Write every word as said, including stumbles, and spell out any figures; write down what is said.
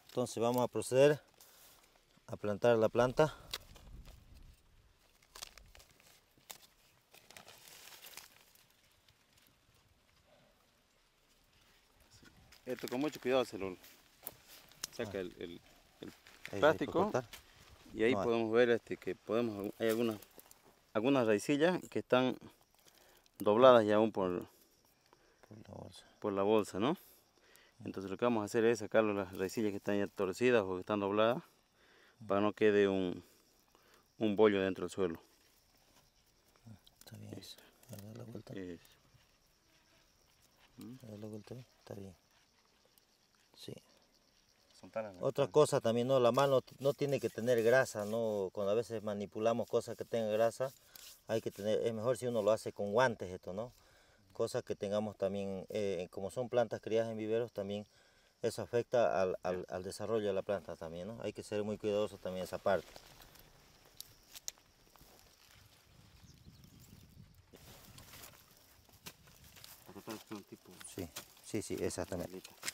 Entonces vamos a proceder a plantar la planta. Esto con mucho cuidado se lo saca Ah. el, el, el Ahí, plástico ahí y ahí no podemos ver este, que podemos, hay algunas, algunas raicillas que están dobladas ya aún por, por la bolsa. por la bolsa, ¿no? Entonces lo que vamos a hacer es sacar las raicillas que están ya torcidas o que están dobladas para no quede un, un bollo dentro del suelo. Está bien eso. A dar la vuelta. Es. A dar la vuelta. Está bien. Sí. Soltarla. Otra cosa también, ¿no? La mano no tiene que tener grasa, ¿no? Cuando a veces manipulamos cosas que tengan grasa, hay que tener, es mejor si uno lo hace con guantes esto, ¿no? Cosas que tengamos también, eh, como son plantas criadas en viveros, también eso afecta al, al, al desarrollo de la planta también, ¿no? Hay que ser muy cuidadosos también esa parte. Sí, sí, sí, exactamente.